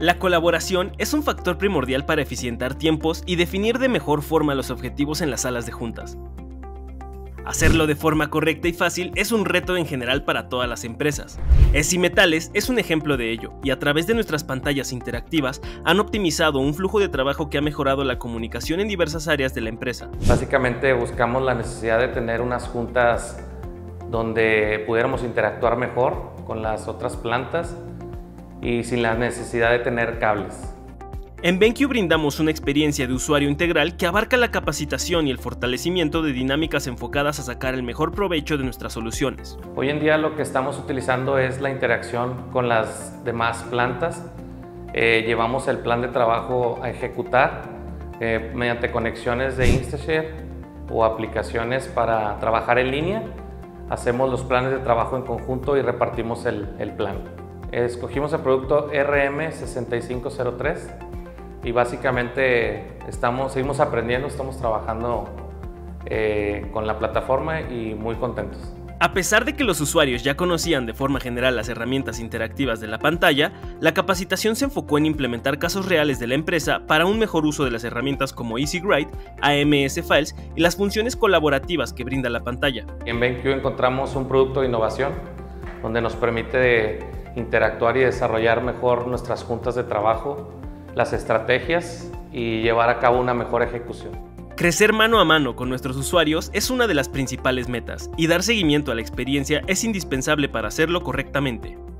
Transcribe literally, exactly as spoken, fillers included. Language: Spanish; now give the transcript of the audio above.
La colaboración es un factor primordial para eficientar tiempos y definir de mejor forma los objetivos en las salas de juntas. Hacerlo de forma correcta y fácil es un reto en general para todas las empresas. ESI Metales es un ejemplo de ello, y a través de nuestras pantallas interactivas han optimizado un flujo de trabajo que ha mejorado la comunicación en diversas áreas de la empresa. Básicamente buscamos la necesidad de tener unas juntas donde pudiéramos interactuar mejor con las otras plantas y sin la necesidad de tener cables. En BenQ brindamos una experiencia de usuario integral que abarca la capacitación y el fortalecimiento de dinámicas enfocadas a sacar el mejor provecho de nuestras soluciones. Hoy en día lo que estamos utilizando es la interacción con las demás plantas. Eh, llevamos el plan de trabajo a ejecutar eh, mediante conexiones de Instashare o aplicaciones para trabajar en línea. Hacemos los planes de trabajo en conjunto y repartimos el, el plan. Escogimos el producto R M sesenta y cinco cero tres. Y básicamente estamos, seguimos aprendiendo, estamos trabajando eh, con la plataforma y muy contentos. A pesar de que los usuarios ya conocían de forma general las herramientas interactivas de la pantalla, la capacitación se enfocó en implementar casos reales de la empresa para un mejor uso de las herramientas como EasyWrite, A M S Files y las funciones colaborativas que brinda la pantalla. En BenQ encontramos un producto de innovación donde nos permite interactuar y desarrollar mejor nuestras juntas de trabajo, las estrategias y llevar a cabo una mejor ejecución. Crecer mano a mano con nuestros usuarios es una de las principales metas, y dar seguimiento a la experiencia es indispensable para hacerlo correctamente.